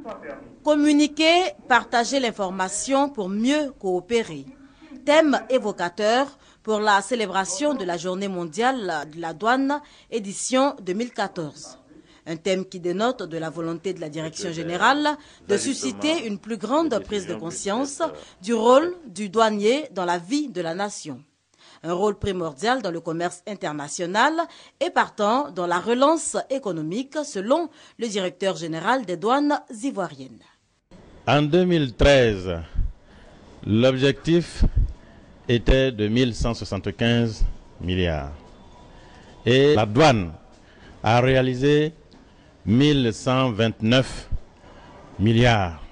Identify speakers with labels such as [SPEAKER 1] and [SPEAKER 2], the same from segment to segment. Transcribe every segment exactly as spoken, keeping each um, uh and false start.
[SPEAKER 1] Communiquer, partager l'information pour mieux coopérer. Thème évocateur pour la célébration de la Journée mondiale de la douane, édition deux mille quatorze. Un thème qui dénote de la volonté de la Direction générale de susciter une plus grande prise de conscience du rôle du douanier dans la vie de la nation. Un rôle primordial dans le commerce international et partant dans la relance économique selon le directeur général des douanes ivoiriennes.
[SPEAKER 2] En deux mille treize, l'objectif était de mille cent soixante-quinze milliards et la douane a réalisé mille cent vingt-neuf milliards,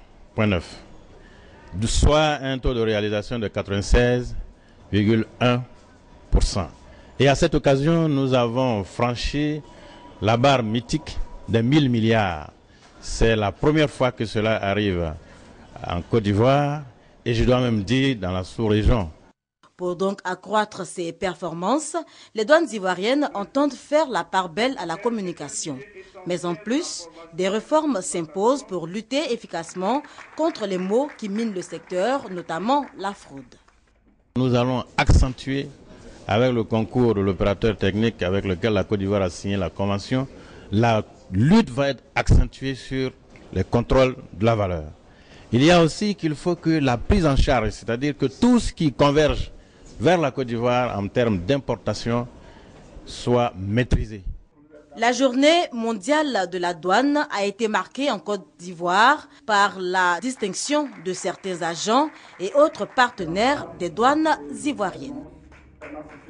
[SPEAKER 2] soit un taux de réalisation de quatre-vingt-seize virgule un pour cent. Et à cette occasion, nous avons franchi la barre mythique des mille milliards. C'est la première fois que cela arrive en Côte d'Ivoire et je dois même dire dans la sous-région.
[SPEAKER 1] Pour donc accroître ses performances, les douanes ivoiriennes entendent faire la part belle à la communication. Mais en plus, des réformes s'imposent pour lutter efficacement contre les maux qui minent le secteur, notamment la fraude.
[SPEAKER 2] Nous allons accentuer, avec le concours de l'opérateur technique avec lequel la Côte d'Ivoire a signé la convention, la lutte va être accentuée sur les contrôles de la valeur. Il y a aussi qu'il faut que la prise en charge, c'est-à-dire que tout ce qui converge vers la Côte d'Ivoire en termes d'importation soit maîtrisé.
[SPEAKER 1] La journée mondiale de la douane a été marquée en Côte d'Ivoire par la distinction de certains agents et autres partenaires des douanes ivoiriennes.